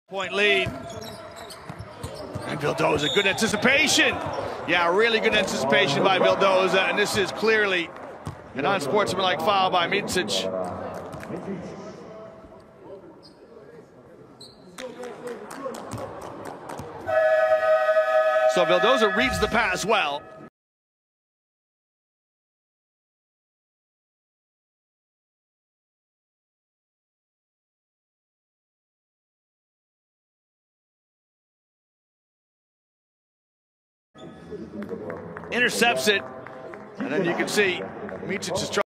Point lead. And Vildoza, good anticipation. Yeah, really good anticipation by Vildoza, and this is clearly an unsportsmanlike foul by Micic. So Vildoza reads the pass well. Intercepts it, and then you can see Micic is trying.